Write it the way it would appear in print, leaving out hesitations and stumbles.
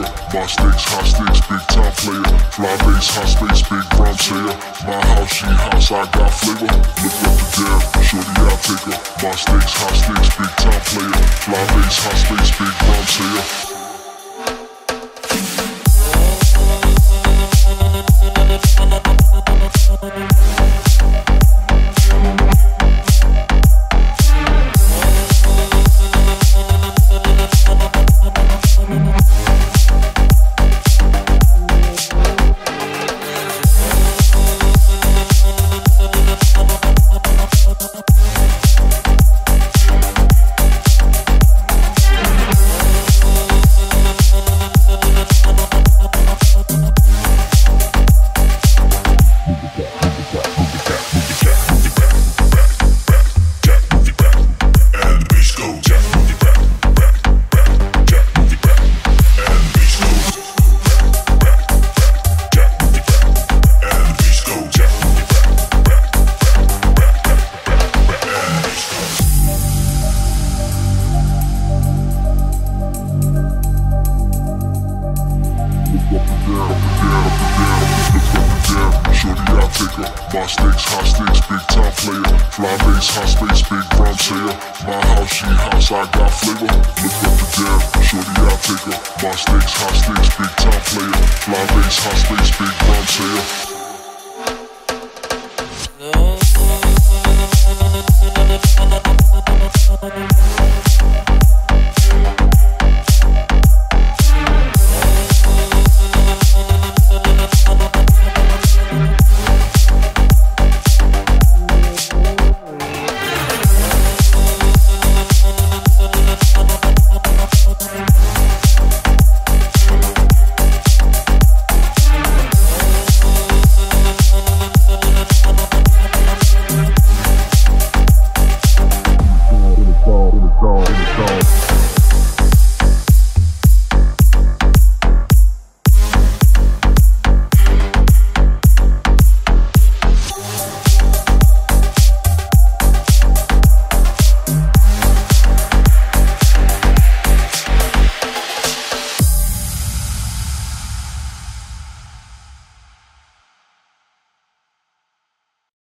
taker. My stakes, hot stakes, big time player. Fly base, hot space, big brown sayer. My house, she house, I got flavor. Look up and down, shorty, I'll take her. My stakes, hot stakes, big time player. Fly base, hot space, big brown sayer. My stakes, hot stakes, big time player. Fly base, hot space, big brown sayer. My house, she house, I got flavor. Look up and down, shorty, I'll take her. My stakes, hot stakes, big time player. Fly base, hot space, big brown sayer.